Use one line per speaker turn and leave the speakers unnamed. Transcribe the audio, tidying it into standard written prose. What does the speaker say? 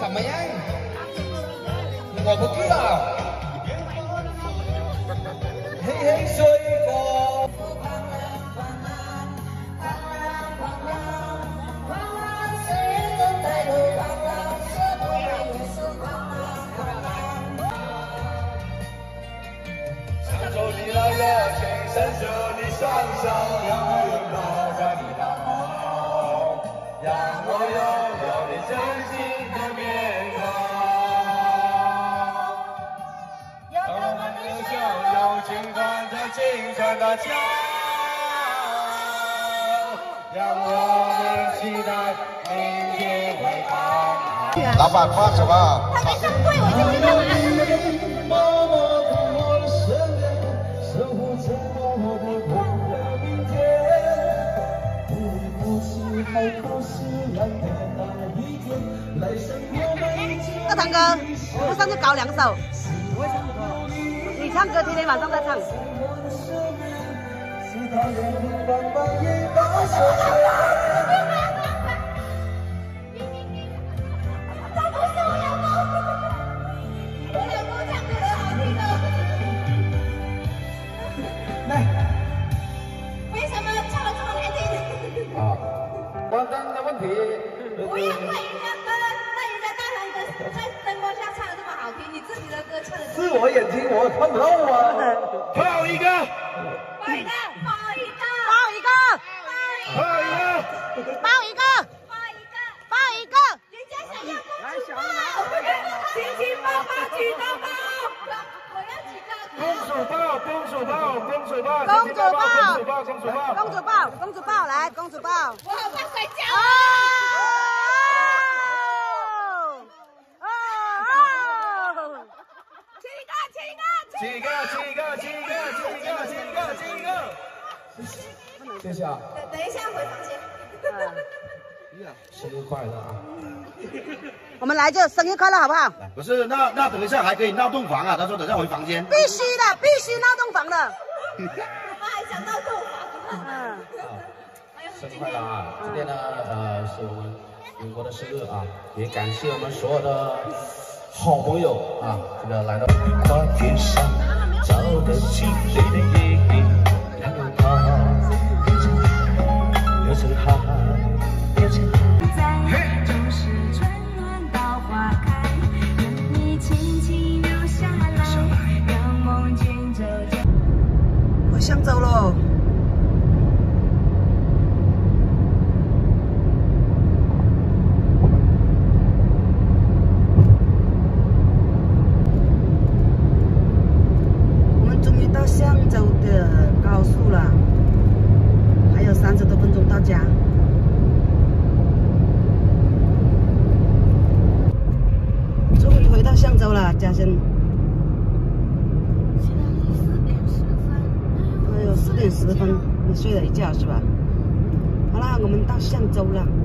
怎么样？我不知道。嘿嘿，水果。享受你的热情，伸出你双手，让我拥抱在你的怀，让我拥有你真心的面孔，让我们的笑容轻缓着青春的骄傲，让我们期待明天会更好。老板放什么？
还没上柜，我就知道了。
大堂哥，不上去搞2首。
我会唱歌。
你唱歌天天晚上在唱。
为什么唱得这么难听？
啊，关灯的问题。
不要怪人家歌，那人家大堂哥在灯光下唱的这么好听，你自己的歌唱的。
是我眼睛我看不到啊。
泡一个，
包一个，包一个，
包一个，
泡一个，
包一个，
包一个，
包一个。
人家想要亲亲抱抱举高高，我要举高高。
公主抱，公主抱，公主抱，
公主抱，
公主抱，公主抱，
公主抱，公主抱，来，公主抱。
我好怕摔跤
哦
啊！
哦！
亲一个，亲一个，
七个，
谢谢啊。
等一下回房间。
生日快乐啊！
我们来就生日快乐，好不好？
不是，那等一下还可以闹洞房啊！他说等下回房间。
必须的，必须闹洞房的。
我们还想到洞房。
嗯。
生日快乐啊！今天呢，是我们民国的生日啊，也感谢我们所有的好朋友啊，这个来到花天上照得起谁的夜景，然后他流成汗，流成汗。
回香洲喽。我们终于到香洲的高速了，还有30多分钟到家。终于回到香洲了，家人。4点10分，你睡了一觉是吧？好啦，我们到香洲了。